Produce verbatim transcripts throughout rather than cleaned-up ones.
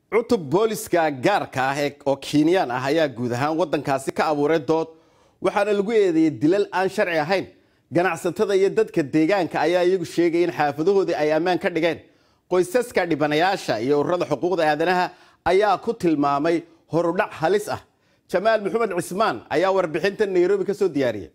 cutub booliska gaarka ah oo Kenyan ah ayaa guud ahaan wadankaasi ka abuuray dood waxaana lagu eedeeyay dilal aan sharci ahayn ganacsatada iyo dadka deegaanka ayaa iyagu sheegay in xaafadahoodii ay ammaan ka dhigeen qoysaska dhibanayaasha iyo ururada xuquuqda aadanaha ayaa ku tilmaamay horudhac halis ah Jamaal Maxamed Cismaan ayaa warbixinta Nairobi ka soo diyaariyay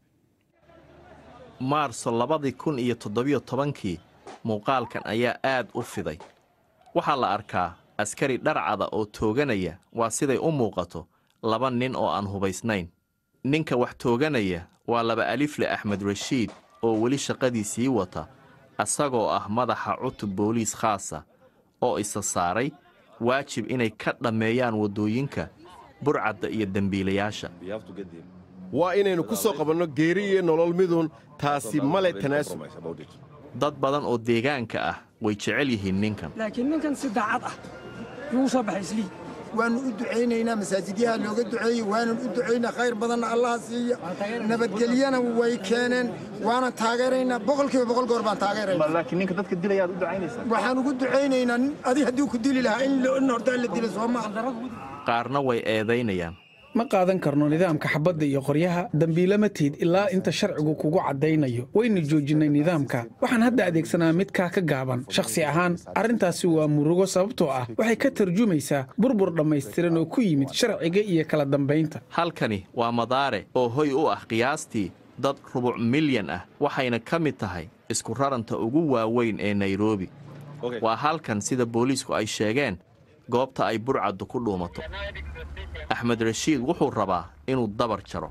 Maarso labadi kun iyo toddobiyo tobankii muuqaalkan ayaa aad u fiday waxaa la arkaa askari dharcada oo tooganaya waa siday u muuqato laba nin oo aan hubaysnayn ninka wax tooganaya waa laba alifle Axmed Rashiid oo wali shaqadiisii wata asagoo ah madaxa cutub booliis khaasa oo isa saaray waajib inay ka dhameeyaan wadooyinka burcadda iyo dambiilayaasha waa inaynu ku soo qabanno geeri iyo nolol midun taasi male tanaasub dad badan oo deegaanka ah way jecel yihiin ninkan laakiin ninkan si daacad ah yuu soo baxay isli waanu u duceynaynaa masaajidyaha looga duceeyay waanu u duceynaa khayr badan Allah siiyo nabadgeliyana way keeneen waana taageeraynaa boqolkiiba boqol goor baan taageeraynaa laakiin ninka dadka dilaya u duceynaysaa waxaan ugu duceynaynaa adi hadii ku dili lahaa in horta la dilo Soomaaliya qaarna way eedaynayaan ma qaadan karno nidaamka xabadda iyo qoryaha dambiile ma tiid ilaa inta sharcigu kugu cadaynayo waynu joojinay nidaamka waxaan hadda adeegsanaa mid ka ka gaaban shakhsi ahaan arrintaasi waa murugo sababtoo ah waxay ka tarjumaysaa burbur dhammaystiran oo ku yimid sharciga iyo kala dambeynta halkani waa madaare oo hoy u ah qiyaastii dad rubuc milyan ah waxayna ka mid tahay isku raranta ugu waaweyn ee Nairobi waa halkan sida booliisku ay sheegeen goobta ay burcaddu ku dhuumato Axmed Rashiid wuxuu rabaa inuu dabar jaro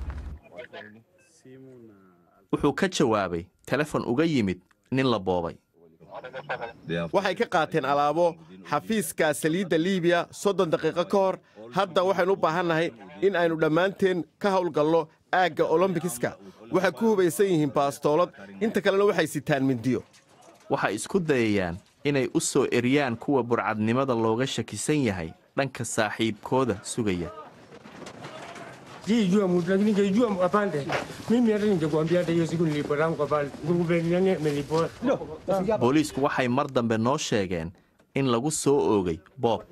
wuxuu ka jawaabay telefon uga yimid nin la boobay waxay ka qaateen alaabo xafiiska saliidda Liibiya soddon daqiiqo ka hor hadda waxaynu u baahannahay in aynu dhammaanteen ka howlgalno aagga Olympics-ka waxay ku hubaysan yihiin baastoolad inta kalena waxay sitaan mindiyo waxay isku dayayaan inay u soo eriyaan kuwa burcadnimada looga shakisan yahay dhanka saaxiibkooda sugaya jijua mudlagni jijua apande mimi hata ningekuambia hata hiyo siku niliporangu pale ngubeni melipo booliisku waxay mar dambe noo sheegeen in lagu soo oogay boob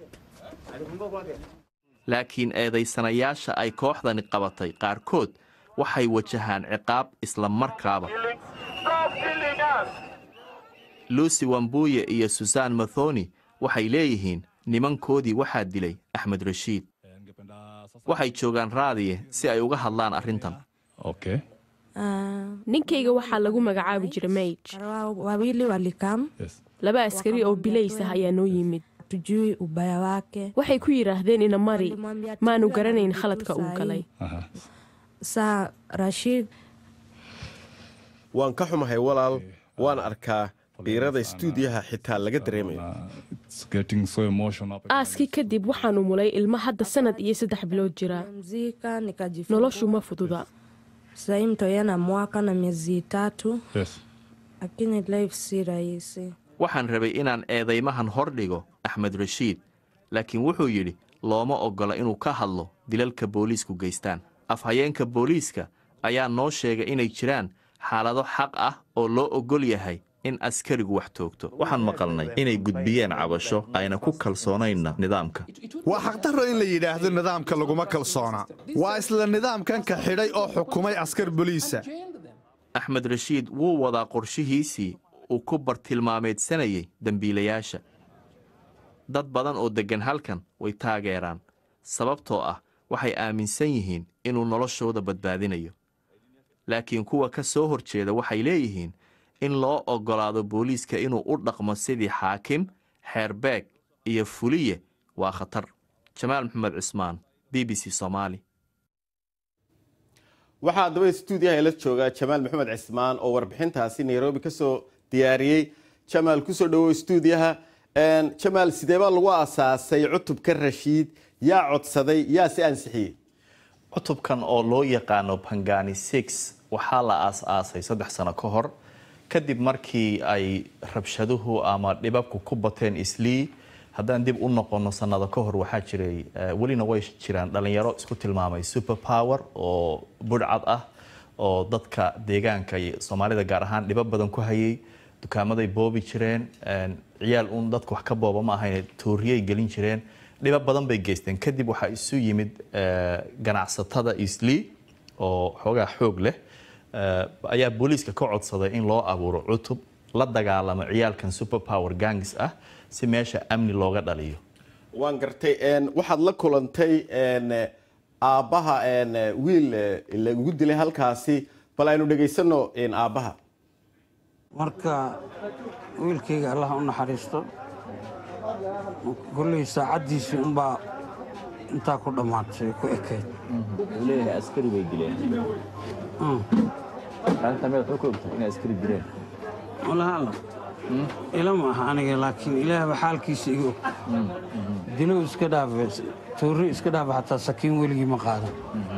laakiin eedaysanayaasha ay kooxdani qabatay qaarkood waxay wajahaan ciqaab isla markaaba Lucy Wambuye iyo Susan Mathoni waxay leeyihiin nimankoodii waxaa dilay Axmed Rashiid waxay joogaan raadiye si ay uga hadlaan arrintan okay ninkayga waxaa lagu magacaabi jiray Mage wawili walikam laba askari oo bilaysa ayaa noo yimid tujui ubaya wake waxay ku yiraahdeen ina mari maanu garanayn khaladka uu galay sa Rashiid waan ka xumahay walaal waan arkaa biirada stuudiyaha xitaa laga dareemayo aaski kadib waxaanu mulay ilma hadda sanad iyo saddex bilood jira noloshu ma fududa sasa mtoyana mwaka na miezi tatu lakini life si rahisi waxaan rabay inaan eedeymahan hor dhigo Axmed Rashiid laakiin wuxuu yiri looma ogola inuu ka hadlo dilalka booliisku geystaan afhayeenka booliiska ayaa noo sheegay inay jiraan xaalado xaq ah oo loo ogol yahay in askarigu wax toogto waxaan maqalnay inay gudbiyeen cabasho ayna ku kalsoonayna nidaamka waa xaqdarro in la yiraahdo nidaamka laguma kalsoona waa isla nidaamkan ka xidhay oo xukumay askar booliisa Axmed Rashiid wuu wadaa qorshihiisii uu ku bartilmaameedsanayay dambiilayaasha dad badan oo degan halkan way taageeraan sababtoo ah waxay aaminsan yihiin inuu noloshooda badbaadinayo laakiin kuwa ka soo horjeeda waxay leeyihiin in loo ogolaado booliiska inuu u dhaqmo sidii xaakim xeerbeeg iyo fuliye waa khatar Jamaal Maxamed Cismaan B B C Somali waxaa daba stuudiyaha la jooga Jamaal Maxamed Cismaan oo warbixintaasi Nairobi ka soo diyaariyay Jamaal ku soo dhawo stuudiyaha een Jamaal sidee baa lagu aasaasay cutubka Rashiid yaa codsaday yaa si ansixiyay cutubkan oo loo yaqaano Pangani six waxaa la aasaasay saddex sano ka hor kadib markii ay rabshaduhu ama dhibabku ku bateen islii haddaan dib u noqono sanado ka hor waxaa jiray welina way jiraan dhalinyaro isku tilmaamay super power oo burcad ah oo dadka deegaanka iyo Soomaalida gaar ahaan dhibab badan ku hayay dukaamaday boobi jireen ciyaal uun dadka wax ka booba ma ahayn tooriyay gelin jireen dhiba badan bay geysteen kadib waxaa isu yimid ganacsatada Eastleigh oo xoogaa xoog leh ayaa booliiska ka codsaday in loo abuuro cutub la dagaalamo ciyaalkan super power gangs ah si meesha amni looga dhaliyo waan gartay waxaad la kulantay aabbaha wiil lagu dilay halkaasi bal aynu dhegaysano aabbaha marka wiilkayga allah u naxariisto kulley saacadiisi unbaa intaa ku dhammaatay ku ekayd leeyahay askari bay dileen أنت ما تحكم إن أسكري درين ولا هلا إلا ما أنا لكن إله بحالك يسيقو دلو إسكداف توري إسكداف حتى سكين ولي مقادم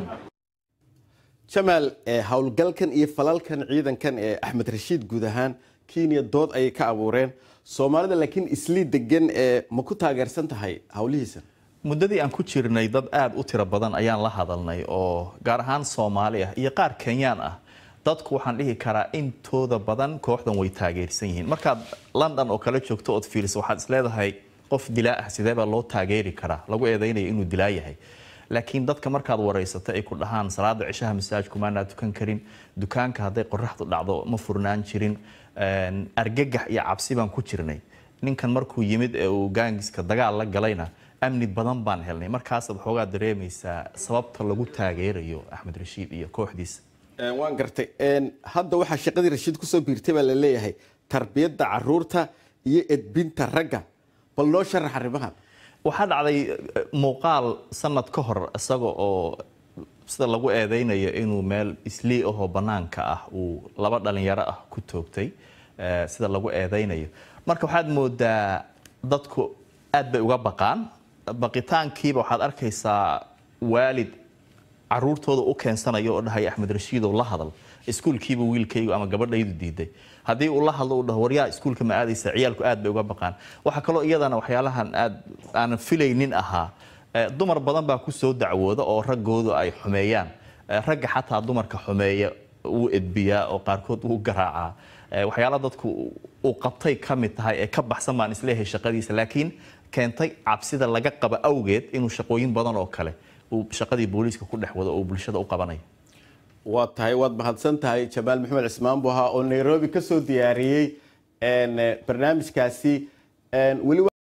جمال howlgalkan iyo falalkan ciidankan ee Axmed Rashiid guud ahaan Kenya dood ay ka abuureen Soomaalida laakiin isli degan ee ma ku taageersan tahay hawlihiisa muddadii aan ku jirnay dad aad u tiro badan ayaan la hadalnay oo gaar ahaan Soomaali ah iyo qaar Kenyaan ah dadku waxaan dhihi karaa intooda badan kooxdan way taageersan yihiin marka London oo kala joogto oo fiilis waxaad isleedahay qof dilaa ah sidee baa loo taageeri karaa lagu eedeynayo inuu dilaa yahay laakiin dadka markaad wareysatay ay ku dhahaan salaada cishaha masaajidku ma aad tukan karin dukaanka haday qorraxdu dhacdo ma furnaan jirin argagax iyo cabsi baan ku jirnay ninkan markuu yimid ee uu gaangiska dagaal la galayna amni badan baan helnay markaas aad xoogaa dareemaysaa sababta lagu taageerayo Axmed Rashiid iyo kooxdiisa waan gartay hadda waxa shaqadii Rashiid ku soo biirtay baa la leeyahay tarbiyada caruurta iyo edbinta ragga bal loo sharax arrimahan waxaa dhacday muuqaal sanad ka hor isaga oo sida lagu eedeynayo inuu meel Eastleigh oo banaanka ah uu laba dhalinyaro ah ku toogtay sida lagu eedeynayo marka waxaad moodaa dadku aad bay uga baqaan baqitaankiiba waxaad arkaysaa waalid caruurtooda u keensanayo oo dhahay Axmed Rashiid oo la hadal iskuulkiiba wiilkaygu ama gabadhaydu diiday hadii uu la hadlo uu dhaho waryaa iskuulka ma aadaysa ciyaalku aad bay uga baqaan waxa kale oo iyadana waxyaalahan aad aan filaynin ahaa dumar badan baa ku soo dacwooda oo raggoodu ay xumeeyaan ragga xataa dumarka xumeeya uu edbiyaa oo qaarkood uu garaacaa waxyaala dadku uu qabtay kamid tahay ee ka baxsan baan isleeyahay shaqadiisa laakiin keentay cabsida laga qaba awgeed inuu shaqooyin badan oo kale uu shaqadii booliiska ku dhex wado oo bulshada u qabanayo waa tahay waad mahadsan tahay Jamaal Maxamed Cismaan Buha oo Nairobi ka soo diyaariyay barnaamijkaasi weli